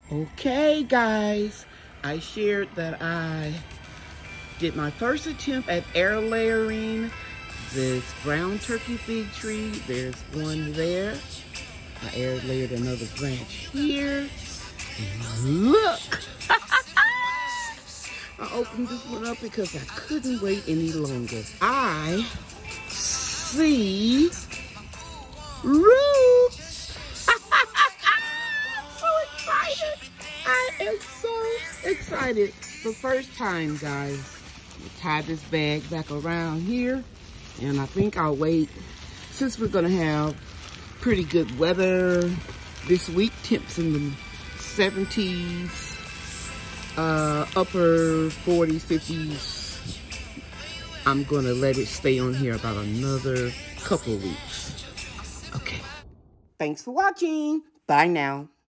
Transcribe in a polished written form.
Okay, guys, I shared that I did my first attempt at air layering this brown turkey fig tree. There's one there. I air layered another branch here. And look! I opened this one up because I couldn't wait any longer. I see roots! I'm so excited! I am so excited. The first time, guys. Tie this bag back around here, and I think I'll wait, since we're gonna have pretty good weather this week, temps in the 70s, upper 40s, 50s. I'm gonna let it stay on here about another couple of weeks. Okay. Thanks for watching. Bye now.